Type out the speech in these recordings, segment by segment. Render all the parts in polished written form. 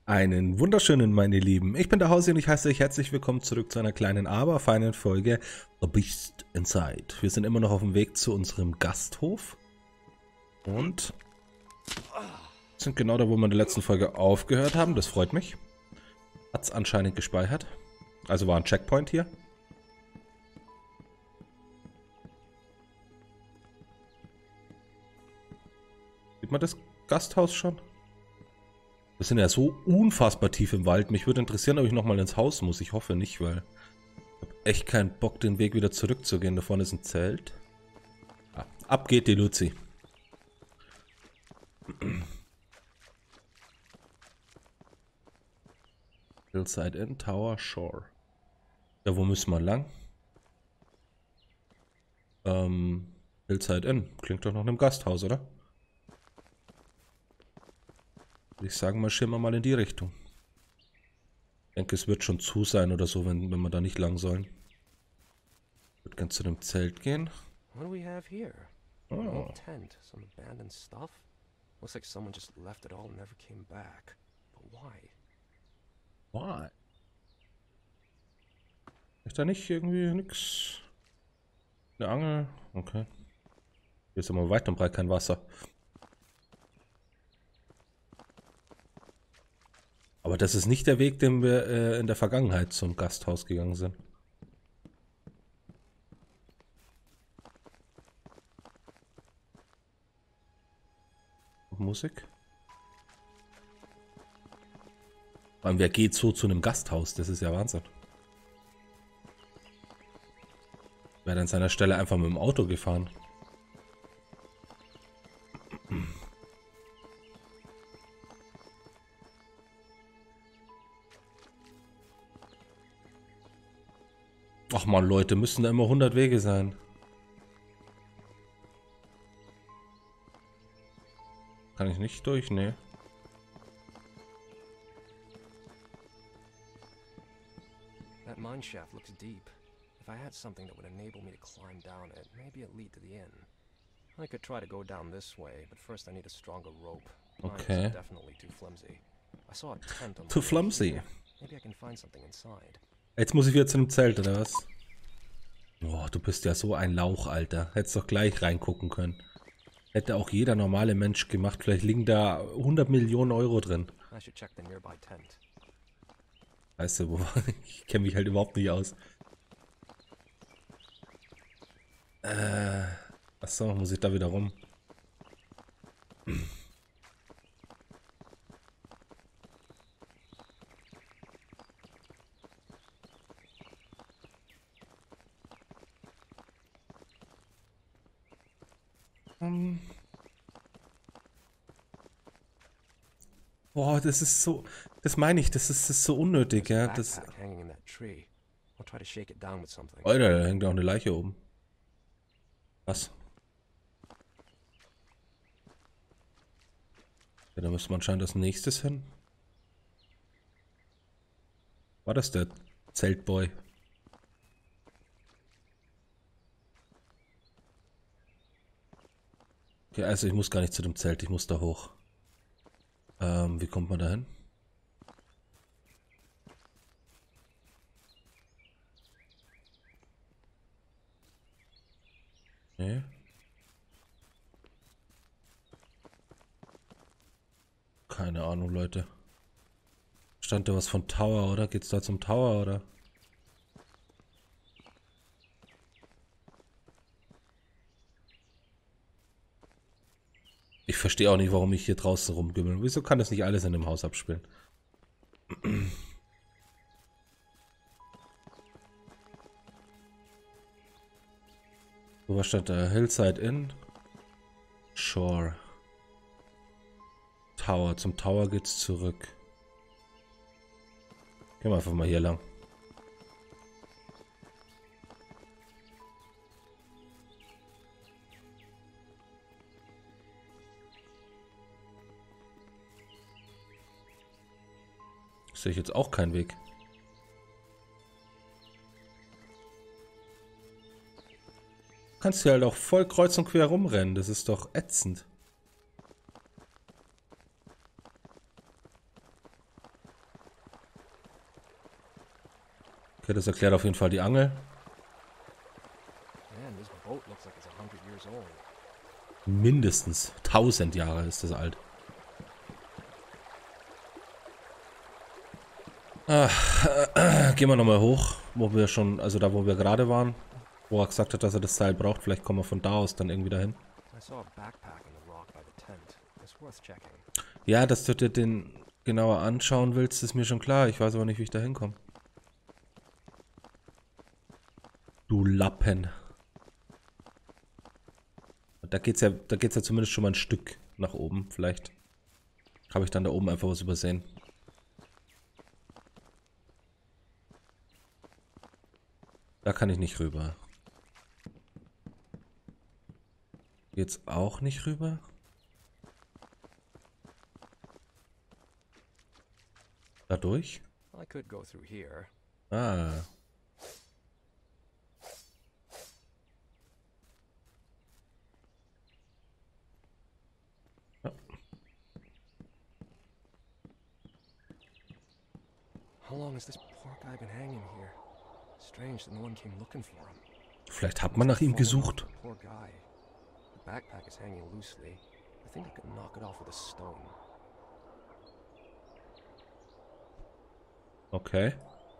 Einen wunderschönen, meine Lieben. Ich bin der Hausi und ich heiße euch herzlich willkommen zurück zu einer kleinen, aber feinen Folge The Beast Inside. Wir sind immer noch auf dem Weg zu unserem Gasthof und sind genau da, wo wir in der letzten Folge aufgehört haben. Das freut mich. Hat's anscheinend gespeichert. Also war ein Checkpoint hier. Sieht man das Gasthaus schon? Wir sind ja so unfassbar tief im Wald. Mich würde interessieren, ob ich nochmal ins Haus muss. Ich hoffe nicht, weil ich habe echt keinen Bock, den Weg wieder zurückzugehen. Da vorne ist ein Zelt. Ah, ab geht die Luzi. Hillside Inn, Tower, Shore. Ja, wo müssen wir lang? Hillside Inn. Klingt doch nach einem Gasthaus, oder? Würde ich sagen, marschieren wir mal in die Richtung. Ich denke, es wird schon zu sein oder so, wenn wir da nicht lang sollen. Ich würde ganz zu dem Zelt gehen. What do we have here? An Oh, old tent, some abandoned stuff. Looks like someone just left it all and never came back. But why? why? Ist da nicht irgendwie nix? Eine Angel? Okay. Hier ist immer weit und breit kein Wasser. Aber das ist nicht der Weg, den wir in der Vergangenheit zum Gasthaus gegangen sind. Musik? Vor allem, wer geht so zu einem Gasthaus? Das ist ja Wahnsinn. Wäre an seiner Stelle einfach mit dem Auto gefahren. Ach man, Leute, müssen da immer 100 Wege sein. Kann ich nicht durch? Nee. That mine shaft looks deep. If I had something that would enable me to climb down it, maybe it'd lead to the inn. I could try to go down this way, but first I need a stronger rope. Mine Okay. is definitely too flimsy. I saw a tent on Too the way flimsy. here. Maybe I can find something inside. Jetzt muss ich wieder zu einem Zelt, oder was? Boah, du bist ja so ein Lauch, Alter. Hättest doch gleich reingucken können. Hätte auch jeder normale Mensch gemacht. Vielleicht liegen da 100 Millionen Euro drin. I should check the nearby tent. Weißt du, wo? Ich kenne mich halt überhaupt nicht aus. Achso, muss ich da wieder rum? Boah, das ist so. Das meine ich, das ist so unnötig, There's a ja. Das. backpack hanging in that tree. I'll try to shake it down with something. Alter, da hängt auch eine Leiche oben. Was? Ja, da müssen wir anscheinend als nächstes hin. War das der Zeltboy? Okay, also ich muss gar nicht zu dem Zelt, ich muss da hoch. Wie kommt man da hin? Nee. Keine Ahnung, Leute. Stand da was von Tower, oder? Geht's da zum Tower, oder? Ich verstehe auch nicht, warum ich hier draußen rumgümmel. Wieso kann das nicht alles in dem Haus abspielen? Wo war stand da? Hillside Inn? Shore. Tower. Zum Tower geht's zurück. Gehen wir einfach mal hier lang. Sehe ich jetzt auch keinen Weg. Kannst du halt auch voll kreuz und quer rumrennen. Das ist doch ätzend. Okay, das erklärt auf jeden Fall die Angel. Man, this boat looks like it's 100 years old. Mindestens 1000 Jahre ist das alt. Gehen wir nochmal hoch, wo wir schon, also da wo wir gerade waren. Wo er gesagt hat, dass er das Seil braucht. Vielleicht kommen wir von da aus dann irgendwie dahin. I saw a backpack in the rock by the tent. It's worth checking. Ja, dass du dir den genauer anschauen willst, ist mir schon klar. Ich weiß aber nicht, wie ich da hinkomme. Du Lappen. Da geht's ja zumindest schon mal ein Stück nach oben. Vielleicht habe ich dann da oben einfach was übersehen. Da kann ich nicht rüber. Jetzt auch nicht rüber. Dadurch? I could go through here. Ah. Ja. How long has this poor guy been hanging here? Strange that no one came looking for him. Vielleicht hat man nach ihm gesucht. Poor guy. The backpack is hanging loosely. I think I could knock it off with a stone. Okay.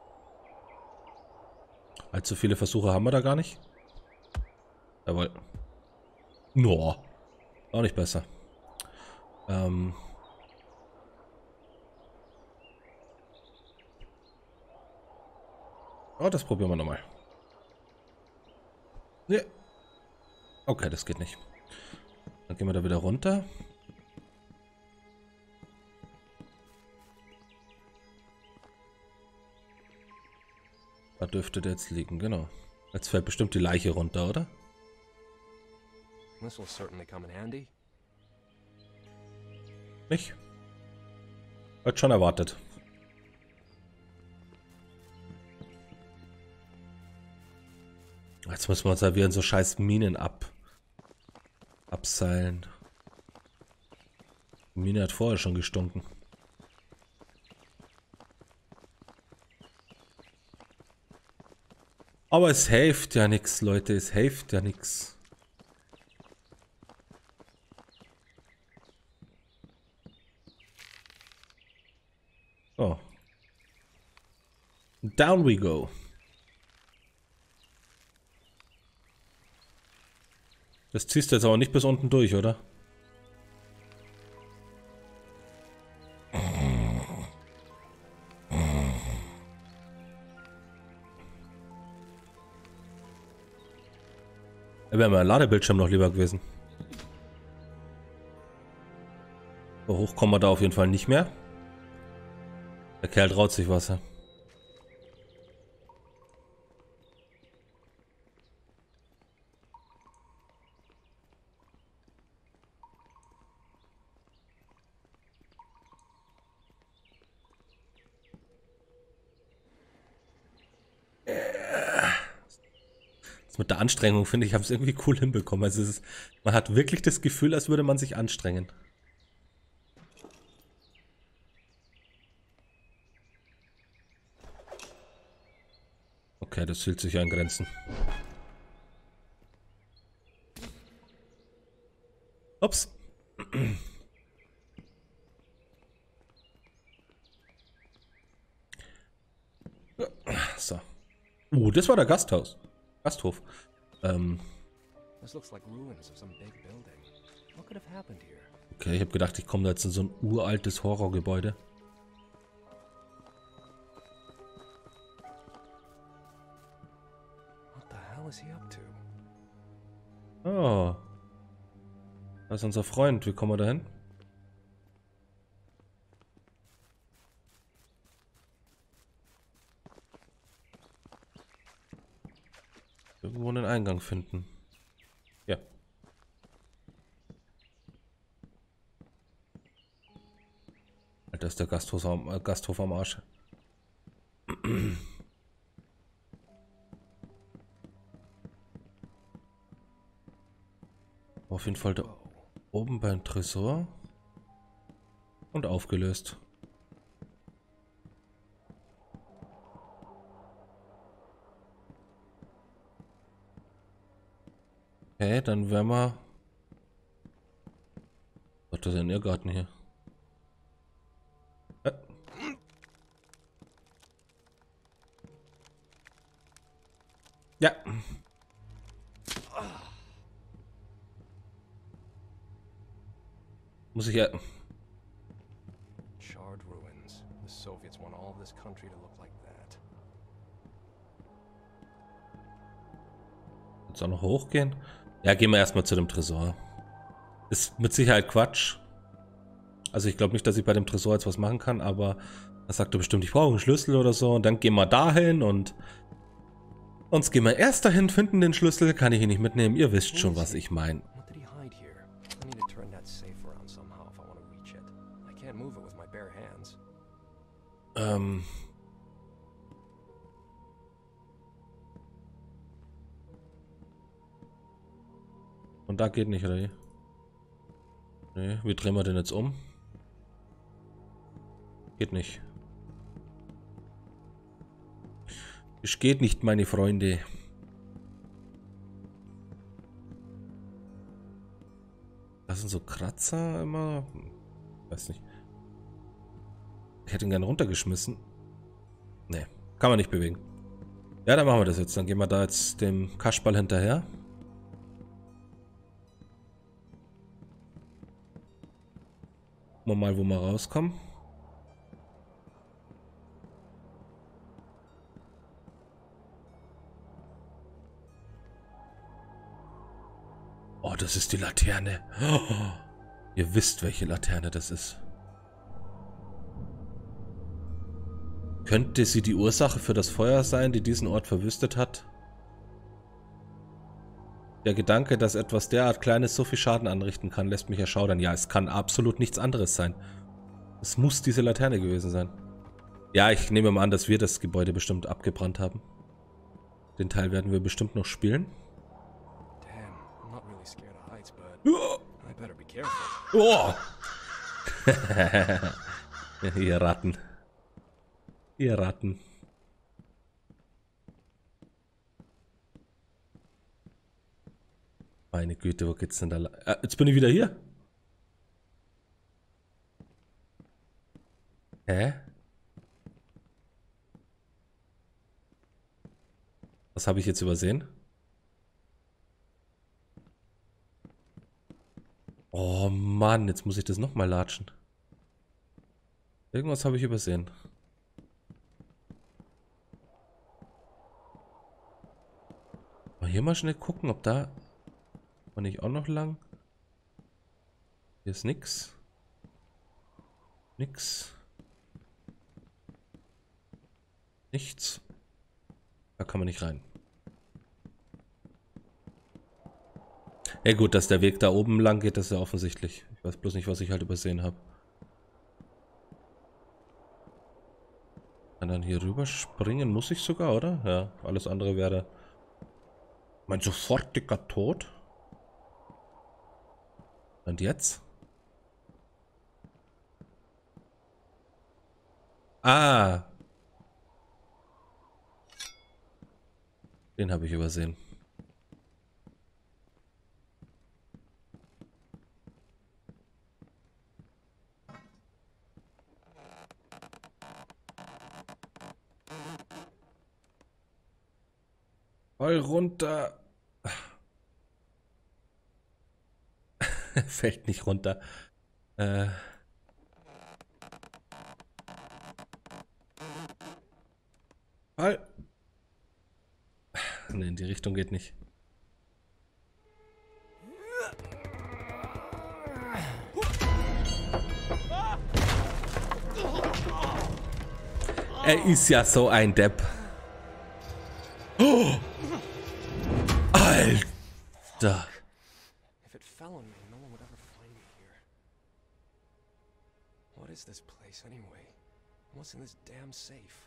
Allzu viele Versuche haben wir da gar nicht. Jawohl. No. Auch nicht besser. Oh, das probieren wir nochmal. Nee. Okay, das geht nicht. Dann gehen wir da wieder runter. Da dürfte der jetzt liegen, genau. Jetzt fällt bestimmt die Leiche runter, oder? This will certainly come in handy. Nicht? Hat schon erwartet. Jetzt müssen wir uns ja wieder in so scheiß Minen abseilen. Die Mine hat vorher schon gestunken. Aber es hilft ja nichts, Leute. Es hilft ja nichts. So. Down we go. Das ziehst du jetzt aber nicht bis unten durch, oder? Da wäre mein Ladebildschirm noch lieber gewesen. So hoch kommen wir da auf jeden Fall nicht mehr. Der Kerl traut sich was. Ja. Das mit der Anstrengung, finde ich, habe es irgendwie cool hinbekommen. Also man hat wirklich das Gefühl, als würde man sich anstrengen. Okay, das hielt sich ja in Grenzen. Ups. So. Das war der Gasthof. This looks like ruins of some big building. What could have happened here? Okay, ich habe gedacht, ich komme da jetzt in so ein uraltes Horrorgebäude. What the hell is he up to? Oh. Das ist unser Freund. Wie kommen wir da hin? Irgendwo einen Eingang finden. Ja. Alter, ist der Gasthof am Arsch. Auf jeden Fall da oben beim Tresor. Und aufgelöst. Okay, dann werden wir... Was ist denn ihr Garten hier? Ja. Muss ich ja... Charred ruins. The Soviets want all of this country to look like that. Jetzt auch noch hochgehen? Ja, gehen wir erstmal zu dem Tresor. Ist mit Sicherheit Quatsch. Also ich glaube nicht, dass ich bei dem Tresor jetzt was machen kann, aber da sagt er bestimmt, ich brauche einen Schlüssel oder so. Und dann gehen wir dahin und uns gehen wir erst dahin, finden den Schlüssel, kann ich ihn nicht mitnehmen. Ihr wisst schon, was ich meine. What did he hide here? I need to turn that safe around somehow if I want to reach it. I can't move it with my bare hands. Und da geht nicht, oder wie? Nee, wie drehen wir den jetzt um? Geht nicht. Es geht nicht, meine Freunde. Das sind so Kratzer immer. Weiß nicht. Ich hätte ihn gerne runtergeschmissen. Nee, kann man nicht bewegen. Ja, dann machen wir das jetzt. Dann gehen wir da jetzt dem Kasperl hinterher. Gucken wir mal, wo wir rauskommen. Oh, das ist die Laterne. Oh, ihr wisst, welche Laterne das ist. Könnte sie die Ursache für das Feuer sein, die diesen Ort verwüstet hat? Der Gedanke, dass etwas derart Kleines so viel Schaden anrichten kann, lässt mich erschaudern. Ja, es kann absolut nichts anderes sein. Es muss diese Laterne gewesen sein. Ja, ich nehme mal an, dass wir das Gebäude bestimmt abgebrannt haben. Den Teil werden wir bestimmt noch spielen. Damn, I'm not really scared of heights, but Oh! I better be careful. Oh! Ihr Ratten. Ihr Ratten. Meine Güte, wo geht's denn da? Jetzt bin ich wieder hier. Hä? Was habe ich jetzt übersehen? Oh Mann, jetzt muss ich das nochmal latschen. Irgendwas habe ich übersehen. Mal hier mal schnell gucken, ob da... War nicht auch noch lang? Hier ist nix. Nix. Nichts. Da kann man nicht rein. Ja gut, dass der Weg da oben lang geht, das ist ja offensichtlich. Ich weiß bloß nicht, was ich halt übersehen habe. Kann dann hier rüber springen, muss ich sogar, oder? Ja, alles andere wäre mein sofortiger Tod. Und jetzt? Ah! Den habe ich übersehen. Voll runter. Fällt nicht runter. Voll. Ne, in die Richtung geht nicht. Er ist ja so ein Depp. Oh! Alter. If it fell on me, no one would ever find me here. What is this place anyway? What's in this damn safe?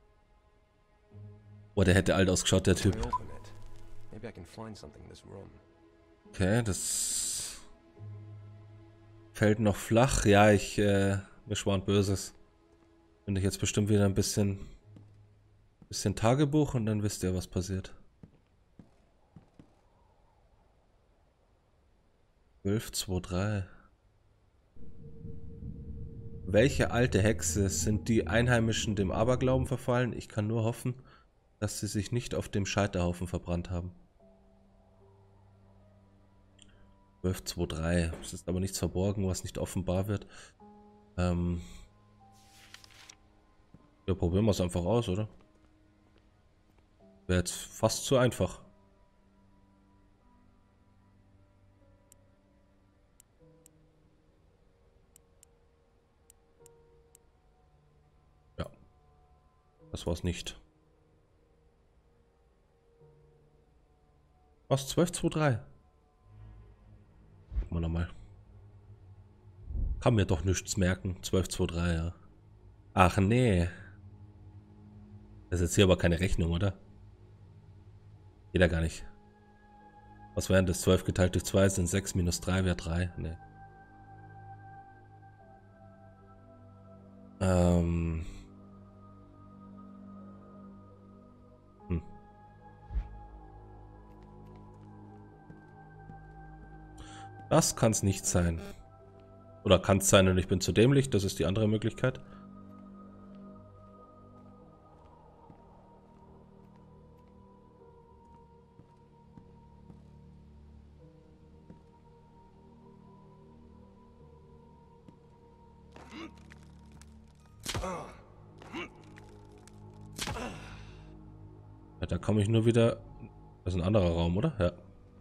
Boah, der hätte alt ausgeschaut, der Let me Typ. open it. Maybe I can find something in this room. Okay, das fällt noch flach. Ja, mir schwant Böses. Finde ich jetzt bestimmt wieder ein bisschen Tagebuch und dann wisst ihr, was passiert. 1223. Welche alte Hexe sind die Einheimischen dem Aberglauben verfallen? Ich kann nur hoffen, dass sie sich nicht auf dem Scheiterhaufen verbrannt haben. 1223. Es ist aber nichts verborgen, was nicht offenbar wird. Ja, probieren wir es einfach aus, oder? Wäre jetzt fast zu einfach. Ja, das war es nicht. Was? 1223? Gucken wir nochmal. Kann mir doch nichts merken. 1223, ja. Ach nee. Das ist jetzt hier aber keine Rechnung, oder? Geht ja gar nicht. Was wären das? 12 geteilt durch 2 sind 6 minus 3 wäre 3. Nee. Das kann es nicht sein. Oder kann es sein und ich bin zu dämlich? Das ist die andere Möglichkeit. Ja, da komme ich nur wieder... Das ist ein anderer Raum, oder? Ja.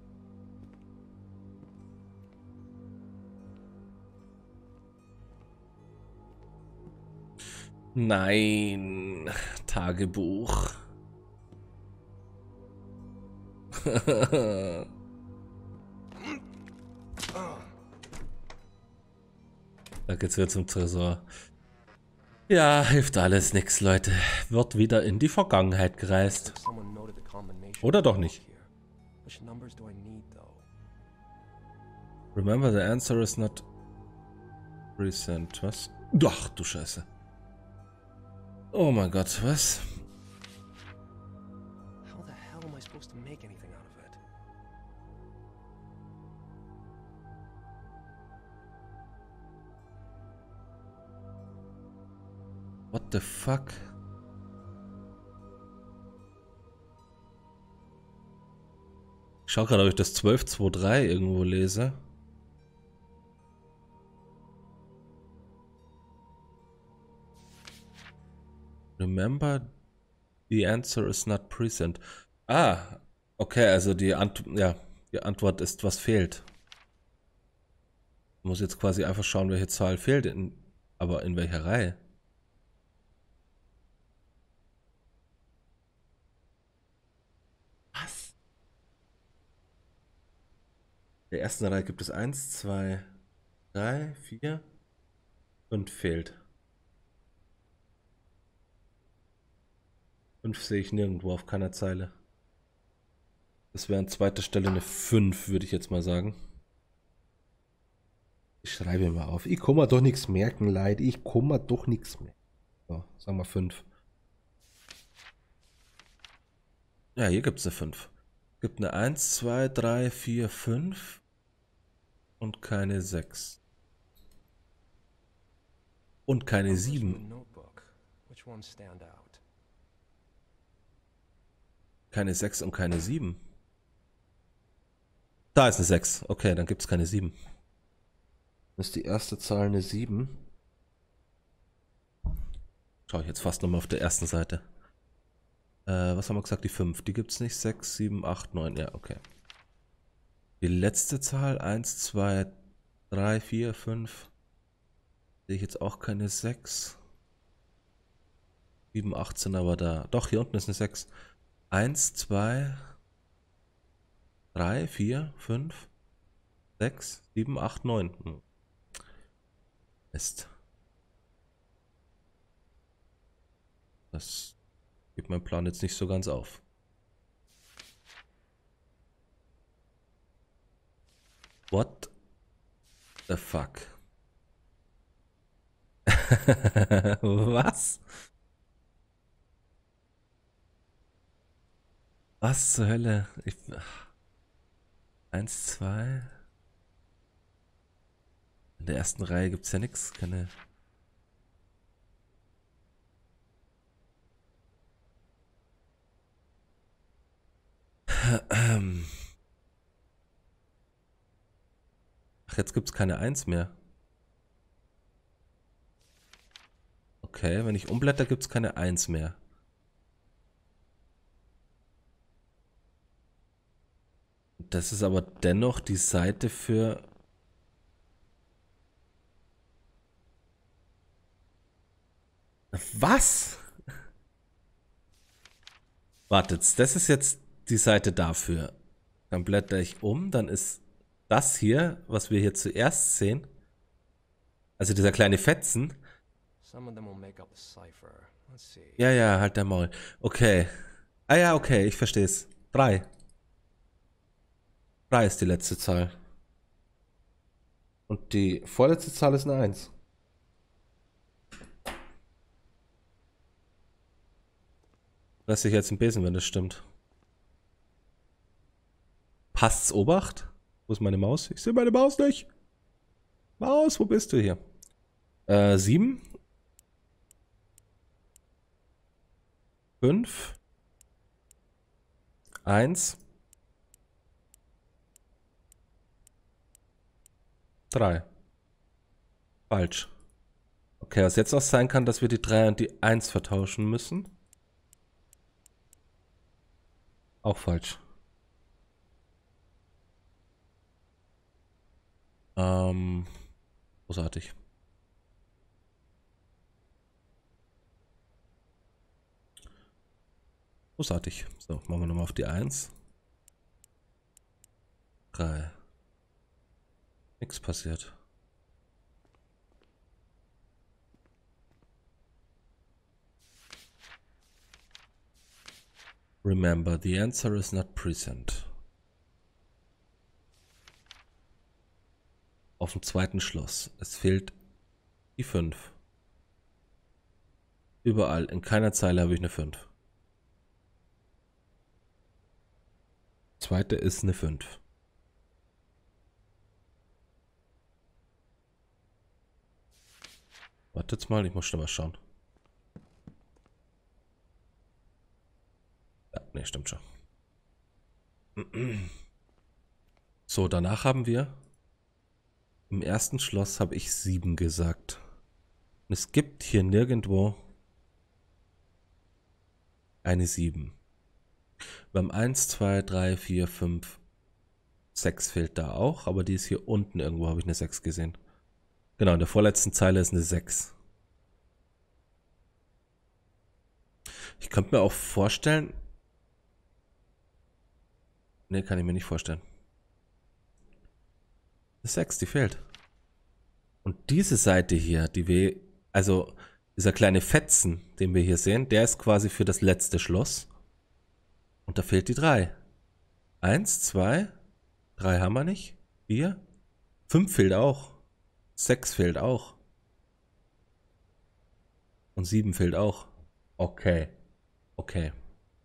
Nein. Tagebuch. Da geht's wieder zum Tresor. Ja, hilft alles nix, Leute. Wird wieder in die Vergangenheit gereist. Oder doch nicht. Remember, the answer is not recent. Was? Ach, du Scheiße. Oh mein Gott, was? How the hell am I supposed to make anything out of it? What the fuck? Ich schau gerade, ob ich das 1223 irgendwo lese. Remember, the answer is not present. Ah, okay, also die Antwort ist, was fehlt. Ich muss jetzt quasi einfach schauen, welche Zahl fehlt, aber in welcher Reihe. Was? In der ersten Reihe gibt es 1, 2, 3, 4, 5 fehlt. 5 sehe ich nirgendwo auf keiner Zeile. Das wäre an zweiter Stelle eine 5, würde ich jetzt mal sagen. Ich schreibe mal auf. Ich kann mir doch nichts merken, Leute. Ich kann mir doch nichts merken. So, sagen wir 5. Ja, hier gibt es eine 5. Gibt eine 1, 2, 3, 4, 5 und keine 6. Und keine 7. Keine 6 und keine 7. Da ist eine 6. Okay, dann gibt es keine 7. Das ist die erste Zahl eine 7. Schau ich jetzt fast nochmal auf der ersten Seite. Was haben wir gesagt? Die 5. Die gibt es nicht. 6, 7, 8, 9. Ja, okay. Die letzte Zahl 1, 2, 3, 4, 5. Sehe ich jetzt auch keine 6. 7, 18 aber da. Doch, hier unten ist eine 6. 1, 2, 3, 4, 5, 6, 7, 8, 9. Mist. Das geht mein Plan jetzt nicht so ganz auf. What the fuck? Was? Was zur Hölle? 1, 2. In der ersten Reihe gibt es ja nichts. Keine... Ach, jetzt gibt es keine 1 mehr. Okay, wenn ich umblätter, gibt es keine 1 mehr. Das ist aber dennoch die Seite für... Was? Wartet, das ist jetzt die Seite dafür. Dann blätter ich um, dann ist das hier, was wir hier zuerst sehen, also dieser kleine Fetzen. Ja, ja, halt der Maul. Okay. Ah ja, okay, ich verstehe es. 3. 3 ist die letzte Zahl. Und die vorletzte Zahl ist eine 1. Lass ich jetzt einen Besen, wenn das stimmt. Passt's, Obacht? Wo ist meine Maus? Ich sehe meine Maus nicht. Maus, wo bist du hier? 7. 5. 1. 3. Falsch. Okay, was jetzt auch sein kann, dass wir die 3 und die 1 vertauschen müssen. Auch falsch. Großartig. Großartig. So, machen wir nochmal auf die 1. 3. Nichts passiert. Remember, the answer is not present. Auf dem zweiten Schloss. Es fehlt die 5. Überall, in keiner Zeile habe ich eine 5. Zweite ist eine 5. Wartet mal, ich muss schon mal schauen. Ja, ne, stimmt schon. So, danach haben wir im ersten Schloss habe ich 7 gesagt. Und es gibt hier nirgendwo eine 7. Wir haben 1, 2, 3, 4, 5, 6 fehlt da auch, aber die ist hier unten irgendwo, habe ich eine 6 gesehen. Genau, in der vorletzten Zeile ist eine 6. Ich könnte mir auch vorstellen... Ne, kann ich mir nicht vorstellen. Eine 6, die fehlt. Und diese Seite hier, die wir... Also, dieser kleine Fetzen, den wir hier sehen, der ist quasi für das letzte Schloss. Und da fehlt die 3. 1, 2, 3 haben wir nicht. 4, 5 fehlt auch. 6 fehlt auch. Und 7 fehlt auch. Okay. Okay.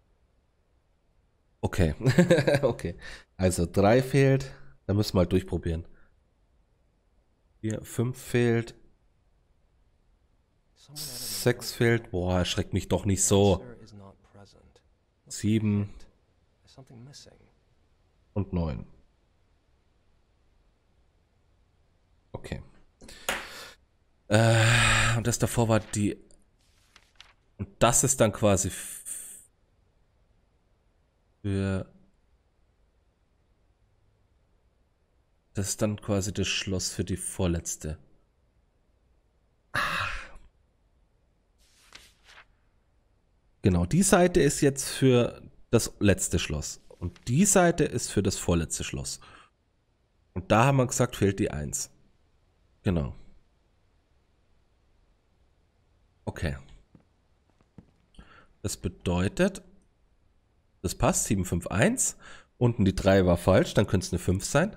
Okay. Okay. Also 3 fehlt. Da müssen wir halt durchprobieren. 4, 5 fehlt. 6 fehlt. Boah, erschreckt mich doch nicht so. 7 und 9. Okay. Und das davor war die... Und das ist dann quasi für... Das ist dann quasi das Schloss für die vorletzte. Genau, die Seite ist jetzt für das letzte Schloss. Und die Seite ist für das vorletzte Schloss. Und da haben wir gesagt, fehlt die 1. Genau. Okay. Das bedeutet, das passt, 7, 5, 1. Unten die 3 war falsch, dann könnte es eine 5 sein.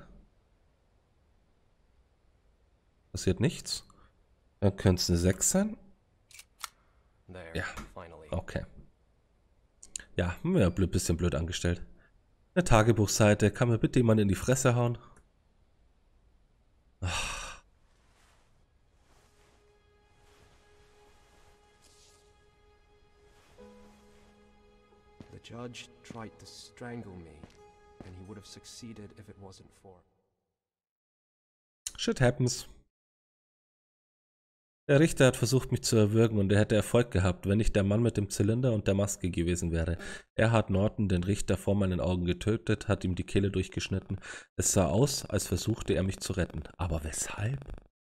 Passiert nichts. Dann könnte es eine 6 sein. Ja, okay. Ja, haben wir ein bisschen blöd angestellt. Eine Tagebuchseite, kann mir bitte jemand in die Fresse hauen? Ach. judge tried to strangle me, and he would have succeeded if it wasn't for. Shit happens. Der Richter hat versucht, mich zu erwürgen und er hätte Erfolg gehabt, wenn nicht der Mann mit dem Zylinder und der Maske gewesen wäre. Er hat Norton, den Richter, vor meinen Augen getötet, hat ihm die Kehle durchgeschnitten. Es sah aus, als versuchte er mich zu retten. Aber weshalb?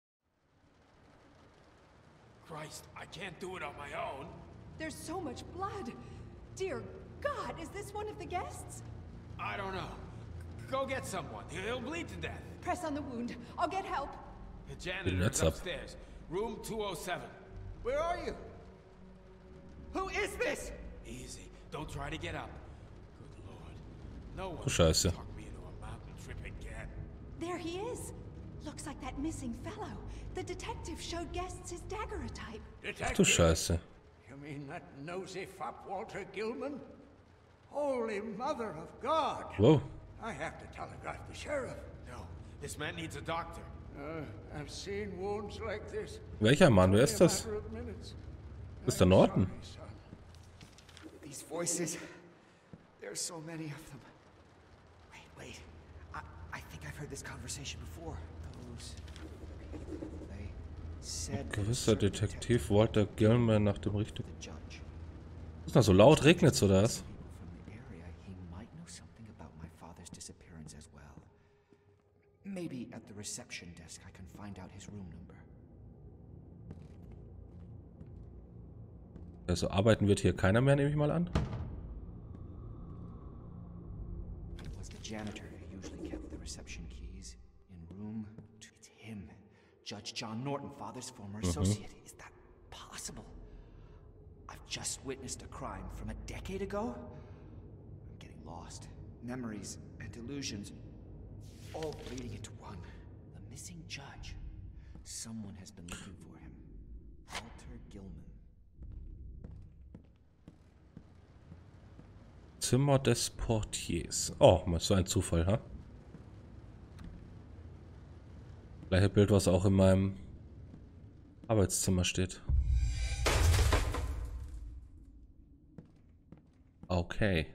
Christ, I can't do it on my own. There's so much blood. Dear God, is this one of the guests? I don't know. Go get someone. He'll bleed to death. Press on the wound. I'll get help. The janitor's upstairs. Room 207. Where are you? Who is this? Easy. Don't try to get up. Good Lord. No one Oh, Scheiße. talk me into a mountain trip again. There he is. Looks like that missing fellow. The detective showed guests his daguerreotype. Ach du Scheiße. You mean that nosy fop Walter Gilman? Holy Mother of God! Wow. I have to telegraph the sheriff. No, this man needs a doctor. I've seen wounds like this. Welcher Mann? Wer ist das? Das ist der Norton. These voices. There's so many of them. Wait. I think I've heard this conversation before. They said Gewisser Detektiv Walter Gilman nach dem Richter. Ist das so laut? Regnet's oder was? Maybe at the reception desk I can find out his room number. Also arbeiten wird hier keiner mehr, nehme ich mal an. It was the janitor who usually kept the reception keys in room 2. It's him, Judge John Norton, father's former associate. Is that possible? I've just witnessed a crime from a decade ago. I'm getting lost. Memories and delusions all bleeding into one. The missing judge. Someone has been looking for him. Walter Gilman. Zimmer des Portiers. Oh, mal so ein Zufall, ha? Gleiche Bild, was auch in meinem Arbeitszimmer steht. Okay.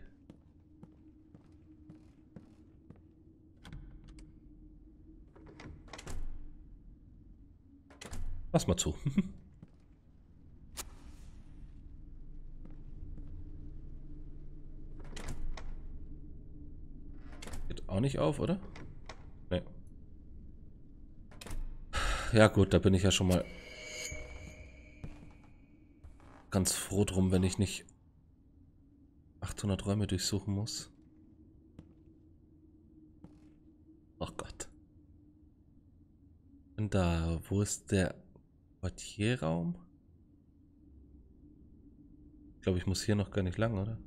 Lass mal zu. Geht auch nicht auf, oder? Nee. Ja gut, da bin ich ja schon mal ganz froh drum, wenn ich nicht 800 Räume durchsuchen muss. Ach Gott. Und da, wo ist der Portierraum? Ich glaube, ich muss hier noch gar nicht lang, oder?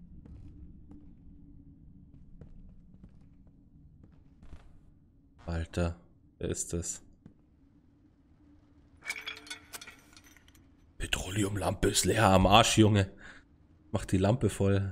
Alter, wer ist das? Petroleumlampe ist leer am Arsch, Junge. Mach die Lampe voll.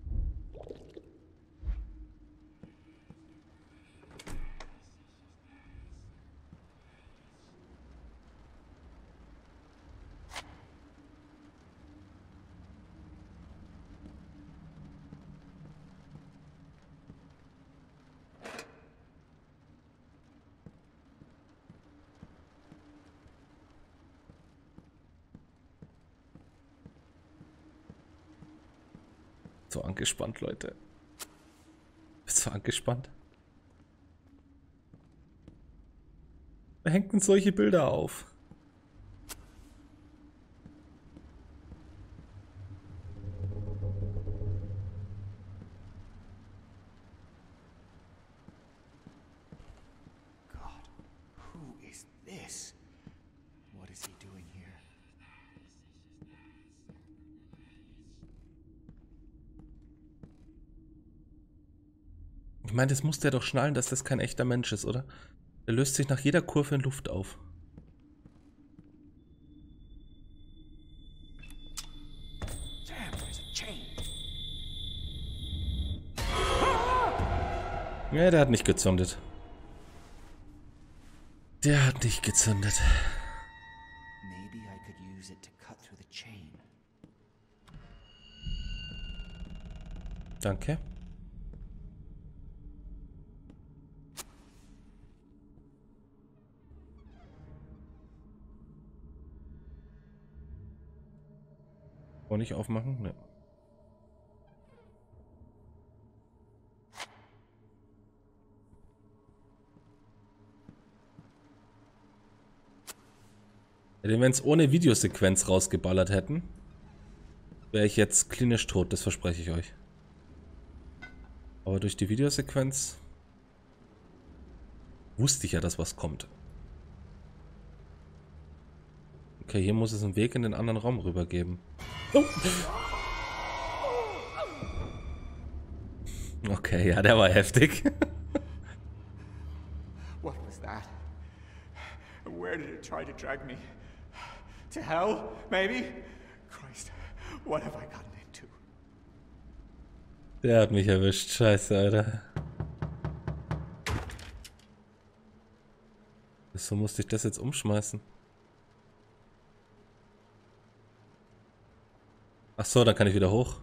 So angespannt, Leute. Bist du angespannt? Wer hängt denn solche Bilder auf? God, who is this? What is he doing here? Ich meine, das muss der doch schnallen, dass das kein echter Mensch ist, oder? Der löst sich nach jeder Kurve in Luft auf. Damn, there's a chain. Ja, der hat nicht gezündet. Der hat nicht gezündet. Maybe I could use it to cut through the chain. Danke. Wollen nicht aufmachen? Ne. Wenn wir es ohne Videosequenz rausgeballert hätten, wäre ich jetzt klinisch tot, das verspreche ich euch. Aber durch die Videosequenz wusste ich ja, dass was kommt. Okay, hier muss es einen Weg in den anderen Raum rüber geben. Oh. Okay, ja, der war heftig. What was that? Where did it try to drag me? To hell, maybe? Christ, what have I gotten into? Der hat mich erwischt. Scheiße, Alter. So musste ich das jetzt umschmeißen. Ach so, dann kann ich wieder hoch.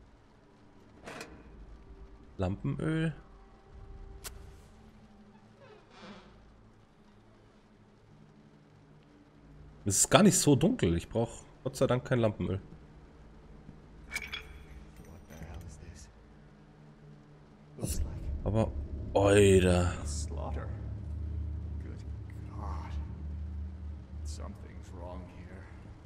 Lampenöl. Es ist gar nicht so dunkel. Ich brauche Gott sei Dank kein Lampenöl. Aber, Alter. Slaughter. Good God. Something's wrong here.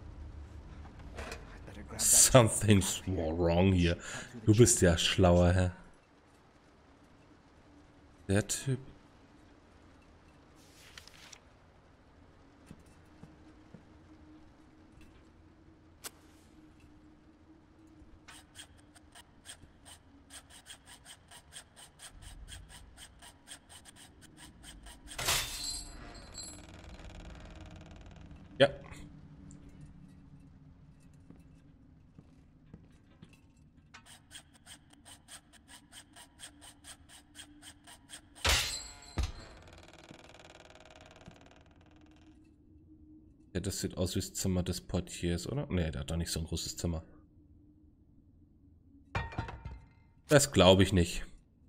I'd better grab that. Something's wrong hier. Du bist ja schlauer, Herr. Der Typ. Ja. Ja, das sieht aus wie das Zimmer des Portiers, oder? Ne, der hat doch nicht so ein großes Zimmer. Das glaube ich nicht.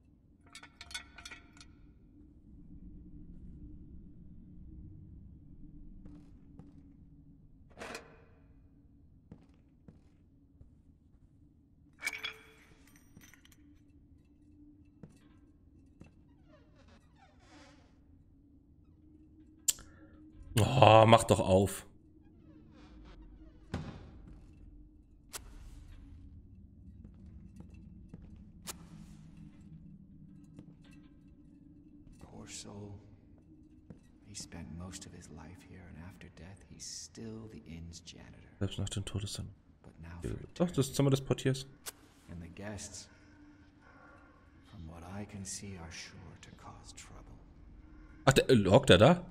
Oh, mach doch auf. Poor soul. He spent most of his life here, and after death, he's still the inn's janitor. Selbst nach dem Todesfall. But now for Doch, das Zimmer des Portiers. and the guests, from what I can see, are sure to cause trouble. Ach, hockt er da?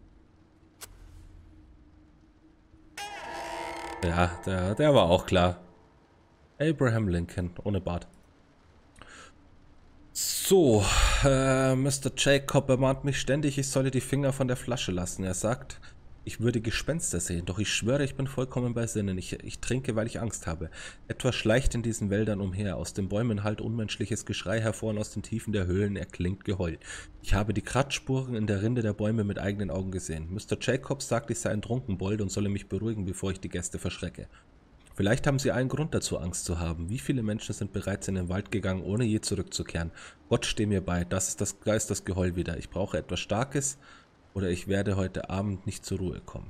Ja, der war auch klar. Abraham Lincoln, ohne Bart. So, Mr. Jacob ermahnt mich ständig, ich solle die Finger von der Flasche lassen. Er sagt, ich würde Gespenster sehen, doch ich schwöre, ich bin vollkommen bei Sinnen. Ich trinke, weil ich Angst habe. Etwas schleicht in diesen Wäldern umher. Aus den Bäumen hallt unmenschliches Geschrei hervor und aus den Tiefen der Höhlen erklingt Geheul. Ich habe die Kratzspuren in der Rinde der Bäume mit eigenen Augen gesehen. Mr. Jacobs sagt, ich sei ein Trunkenbold und solle mich beruhigen, bevor ich die Gäste verschrecke. Vielleicht haben sie einen Grund dazu, Angst zu haben. Wie viele Menschen sind bereits in den Wald gegangen, ohne je zurückzukehren? Gott, steh mir bei, da ist das Geheul wieder. Ich brauche etwas Starkes, oder ich werde heute Abend nicht zur Ruhe kommen.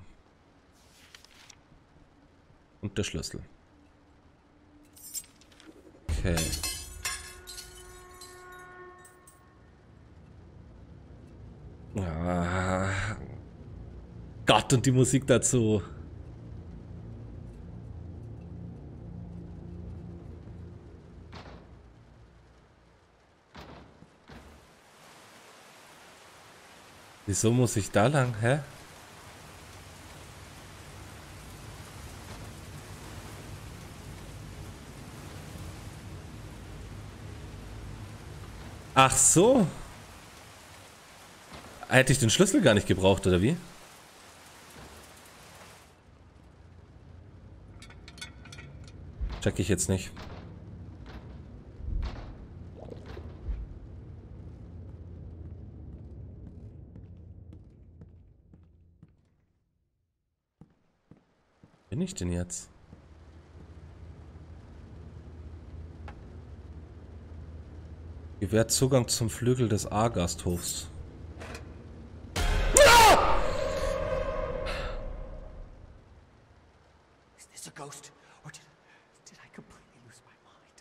Und der Schlüssel. Okay. Ah. Gott, und die Musik dazu. Wieso muss ich da lang, hä? Ach so. Hätte ich den Schlüssel gar nicht gebraucht, oder wie? Check ich jetzt nicht. ich denn jetzt? Gewährt Zugang zum Flügel des A-Gasthofs. Is this a ghost? Or did I completely lose my mind?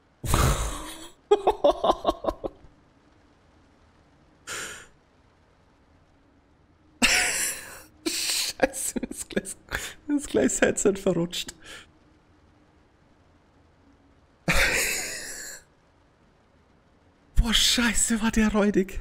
Scheiße, mir ist gleich das Headset verrutscht. Boah, scheiße, war der räudig.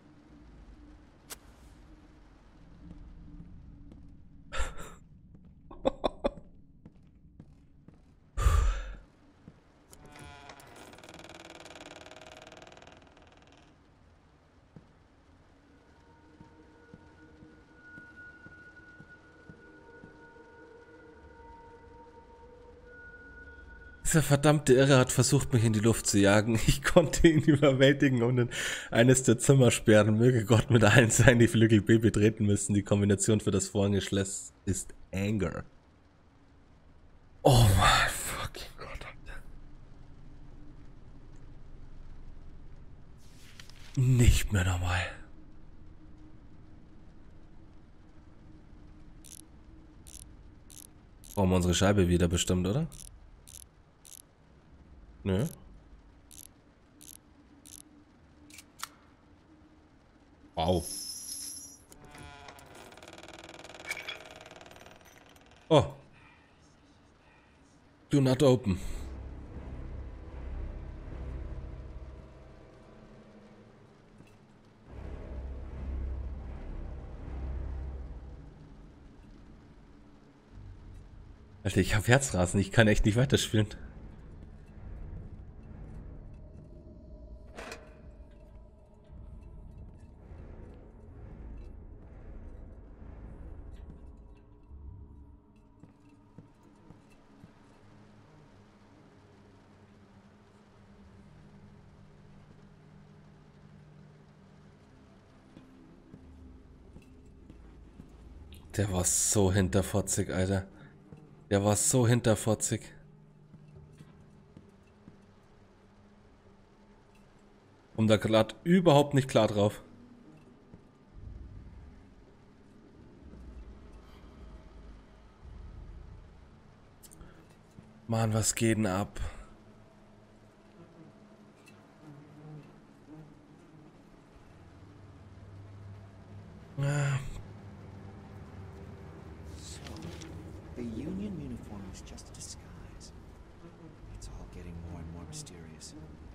Dieser verdammte Irre hat versucht, mich in die Luft zu jagen. Ich konnte ihn überwältigen und in eines der Zimmer sperren. Möge Gott mit allen sein, die Flügel B betreten müssen. Die Kombination für das vorhangige Schloss ist Anger. Oh mein fucking Gott. Nicht mehr normal. Brauchen wir unsere Scheibe wieder bestimmt, oder? Nö. Wow. Oh. Do not open. Alter, ich hab Herzrasen, ich kann echt nicht weiterspielen. Der war so hinterfotzig, Alter. Der war so hinterfotzig. Und da gerade überhaupt nicht klar drauf. Mann, was geht denn ab? The Union uniform is just a disguise. It's all getting more and more mysterious.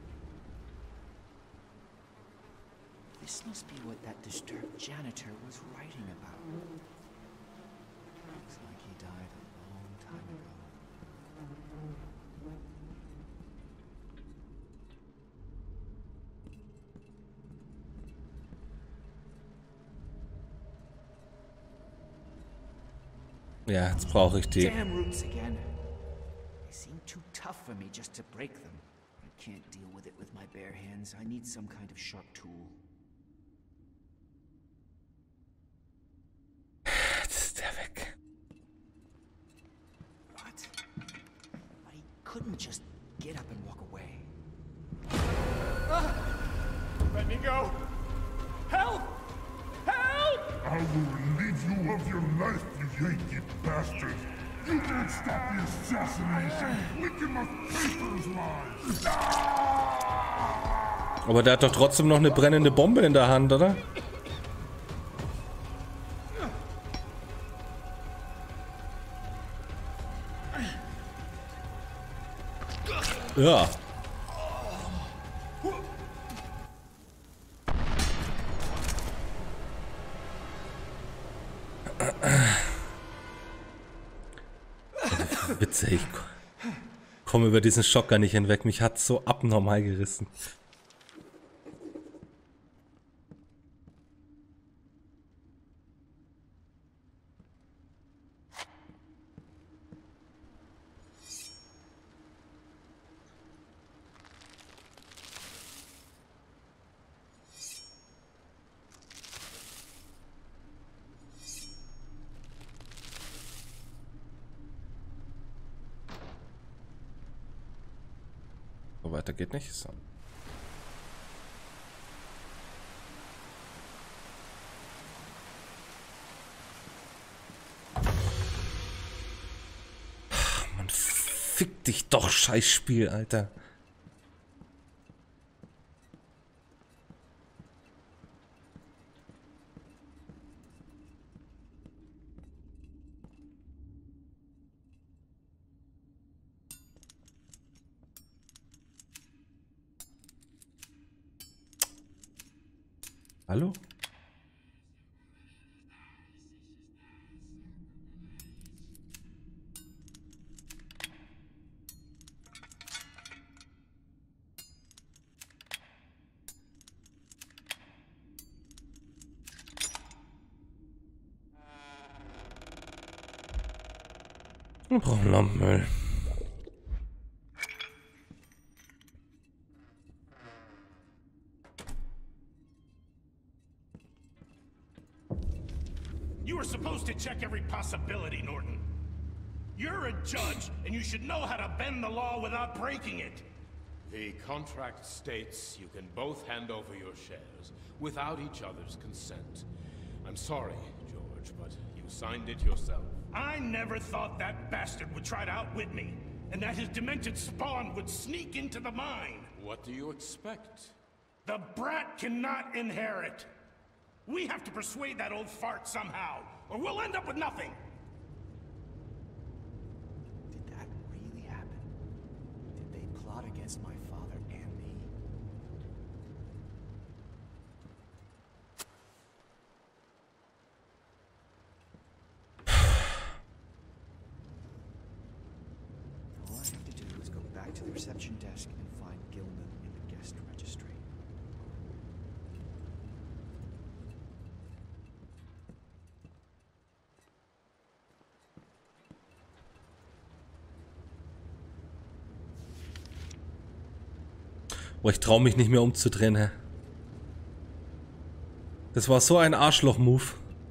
This must be what that disturbed janitor was writing about. Looks like he died a long time ago. Ja, jetzt brauche ich die. Damn roots again. They seem too tough for me just to break them. I can't deal with it with my bare hands. I need some kind of sharp tool. Jetzt ist der weg. What? But he couldn't just get up and walk away. Let me go! Help! Help! I will relieve you of your life, you Yankee bastard! You won't stop the assassination! Lincoln must pay for his lies! Aber der hat doch trotzdem noch eine brennende Bombe in der Hand, oder? Ja. Witzig, ich komme über diesen Schock gar nicht hinweg. Mich hat so abnormal gerissen. Aber weiter geht nicht. So. Mann, fick dich doch, Scheißspiel, Alter. Hallo? Wir brauchen Lampenöl. You were supposed to check every possibility, Norton. You're a judge, and you should know how to bend the law without breaking it. The contract states you can both hand over your shares without each other's consent. I'm sorry, George, but you signed it yourself. I never thought that bastard would try to outwit me, and that his demented spawn would sneak into the mine. What do you expect? The brat cannot inherit. We have to persuade that old fart somehow, or we'll end up with nothing. Did that really happen? Did they plot against my father and me? All I have to do is go back to the reception desk and find Gilman in the guest registry. Boah, ich traue mich nicht mehr umzudrehen, hä? Das war so ein Arschloch-Move.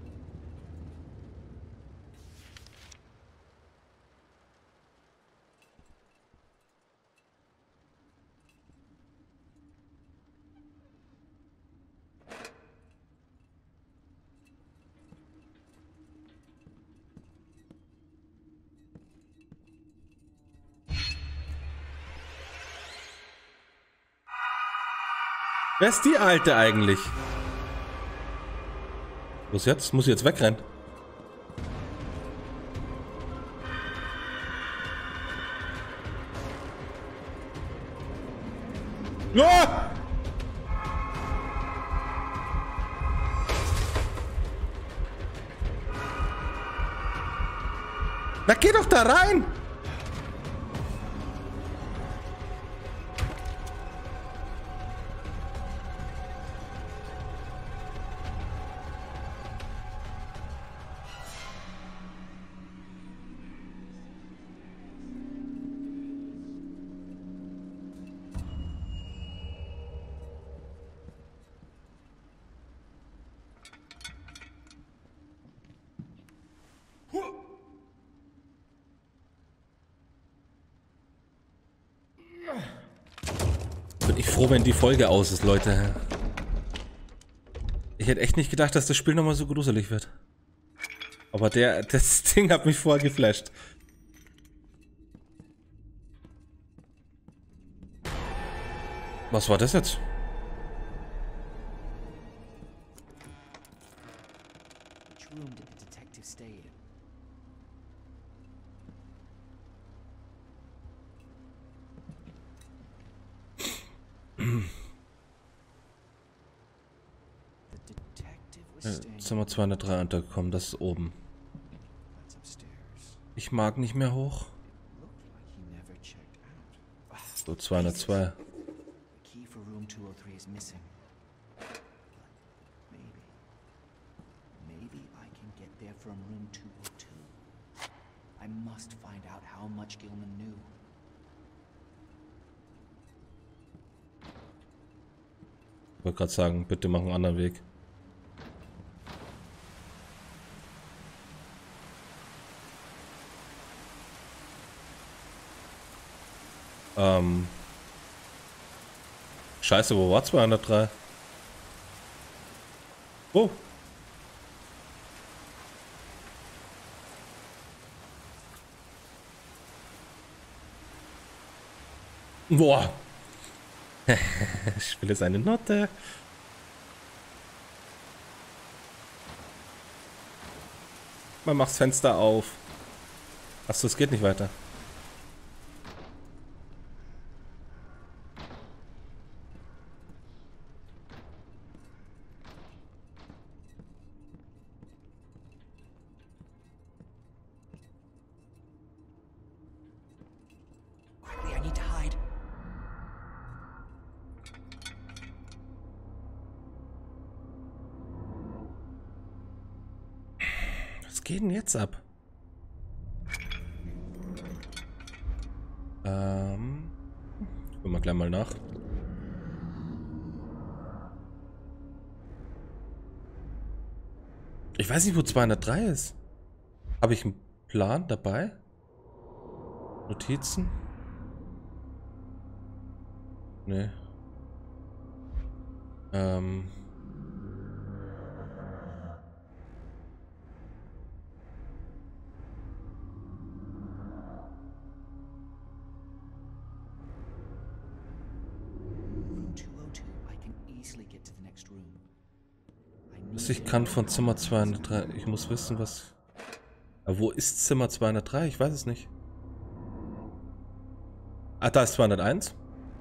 Wer ist die Alte eigentlich? Was jetzt? Muss ich jetzt wegrennen? Ah! Na, geh doch da rein! Bin ich froh, wenn die Folge aus ist, Leute. Ich hätte echt nicht gedacht, dass das Spiel nochmal so gruselig wird. Aber das Ding hat mich vorher geflasht. Was war das jetzt? Which room did the detective stay in? The detective was staying. Jetzt sind wir 203 untergekommen, das ist oben. That's upstairs. Ich mag nicht mehr hoch. Looked like he never checked out. So 202. The key for room 203 is missing. But maybe I can get there from room 202. I must find out how much Gilman knew. Ich wollte gerade sagen, bitte mach einen anderen Weg. Scheiße, wo war 203? Oh. Boah. Ich will jetzt eine Note. Man macht das Fenster auf. Achso, es geht nicht weiter. Quickly, I need to hide. Was geht denn jetzt ab? Gucken wir gleich mal nach. Ich weiß nicht, wo 203 ist. Habe ich einen Plan dabei? Notizen? Nee. Room 202. I can easily get to the next room. Ich kann von Zimmer 203. Ich muss wissen, was. Aber wo ist Zimmer 203? Ich weiß es nicht. Ah, da ist 201.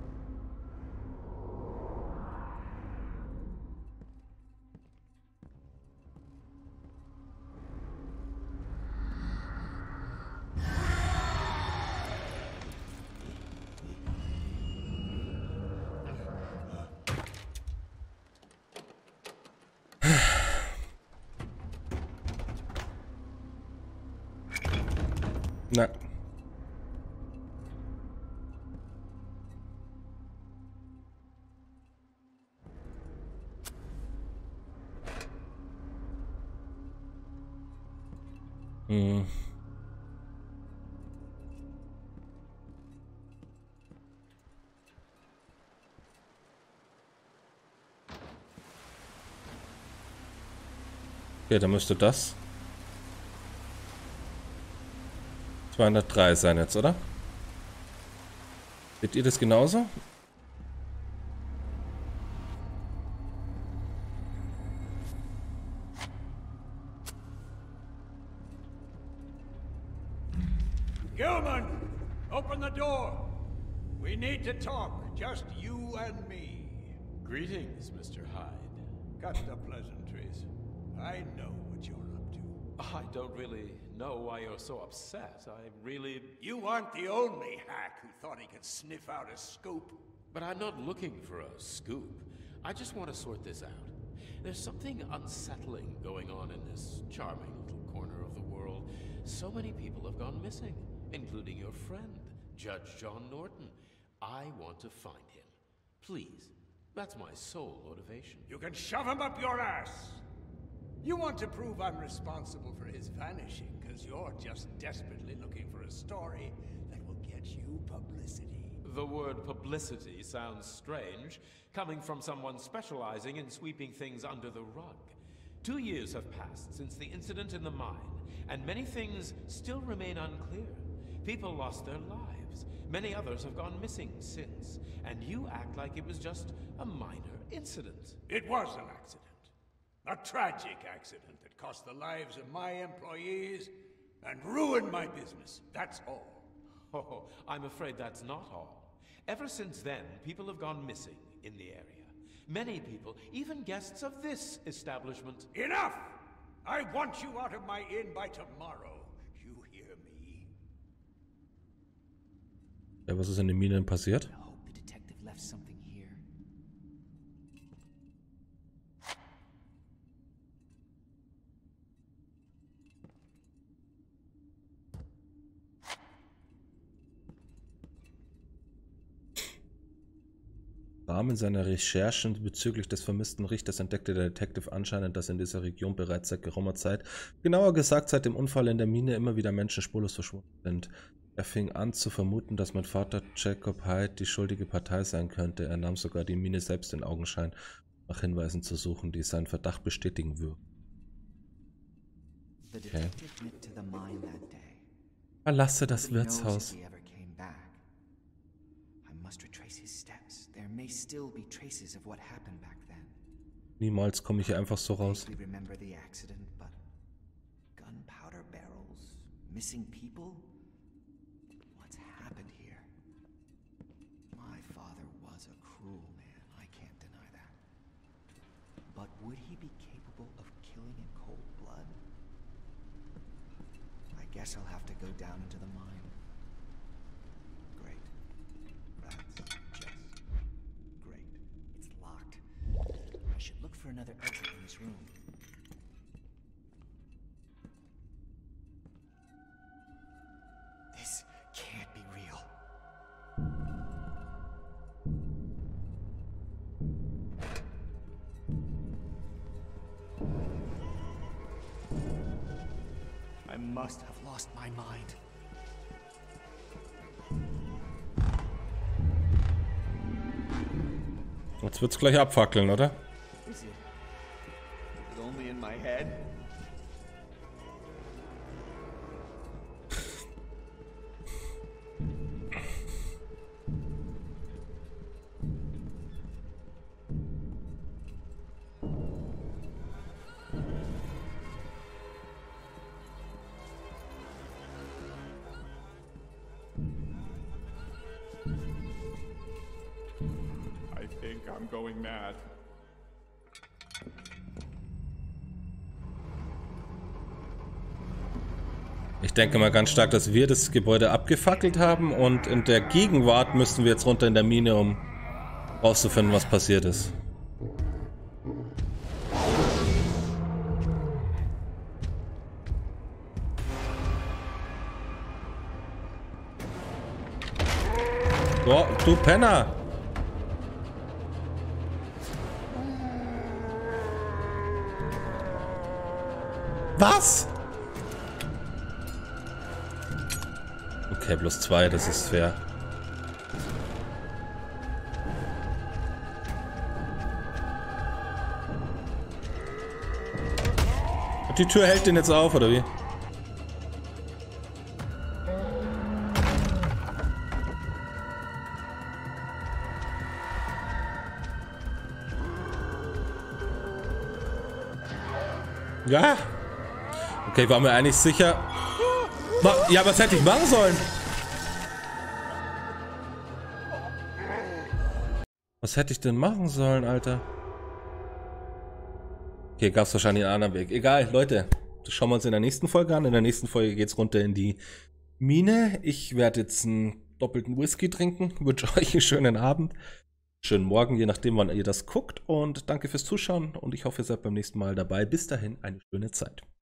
Nein. Hm. Okay, dann müsste das 203 sein jetzt, oder? Seht ihr das genauso? Gilman, open the door. We need to talk, just you and me. Greetings, Mr. Hyde. Cut the pleasantries. I know what you're up to. I don't really know why you're so upset. I really... You aren't the only hack who thought he could sniff out a scoop. But I'm not looking for a scoop. I just want to sort this out. There's something unsettling going on in this charming little corner of the world. So many people have gone missing, including your friend, Judge John Norton. I want to find him. Please. That's my sole motivation. You can shove him up your ass. You want to prove I'm responsible for his vanishing, because you're just desperately looking for a story that will get you publicity. The word publicity sounds strange, coming from someone specializing in sweeping things under the rug. 2 years have passed since the incident in the mine, and many things still remain unclear. People lost their lives. Many others have gone missing since, and you act like it was just a minor incident. It was an accident. A tragic accident that cost the lives of my employees and ruined my business. That's all. Oh, I'm afraid that's not all. Ever since then, people have gone missing in the area. Many people, even guests of this establishment. Enough! I want you out of my inn by tomorrow. You hear me? Ja, was ist in den Minen passiert? I hope the detective left something here. Im Rahmen seiner Recherchen bezüglich des vermissten Richters entdeckte der Detective anscheinend, dass in dieser Region bereits seit geraumer Zeit, genauer gesagt seit dem Unfall in der Mine, immer wieder Menschen spurlos verschwunden sind. Er fing an zu vermuten, dass mein Vater Jacob Hyde die schuldige Partei sein könnte. Er nahm sogar die Mine selbst in Augenschein, nach Hinweisen zu suchen, die seinen Verdacht bestätigen würden. Okay. Verlasse das Wirtshaus. Niemals komme ich hier einfach so raus. But would he be capable of killing in cold blood? I guess I'll have to go down into the mine. Great. That's just great. It's locked. I should look for another exit in this room. This can't be real. I must have lost my mind. Jetzt wird's gleich abfackeln, oder? Is it only in my head? I think I'm going mad. Ich denke mal ganz stark, dass wir das Gebäude abgefackelt haben und in der Gegenwart müssen wir jetzt runter in der Mine, um rauszufinden, was passiert ist. Boah, du Penner! Was? Okay, plus 2, das ist fair. Die Tür hält den jetzt auf, oder wie? Ja. Okay, war mir eigentlich sicher. Ja, was hätte ich machen sollen? Was hätte ich denn machen sollen, Alter? Okay, gab es wahrscheinlich einen anderen Weg. Egal, Leute. Das schauen wir uns in der nächsten Folge an. In der nächsten Folge geht es runter in die Mine. Ich werde jetzt einen doppelten Whisky trinken. Ich wünsche euch einen schönen Abend. Schönen Morgen, je nachdem, wann ihr das guckt. Und danke fürs Zuschauen. Und ich hoffe, ihr seid beim nächsten Mal dabei. Bis dahin, eine schöne Zeit.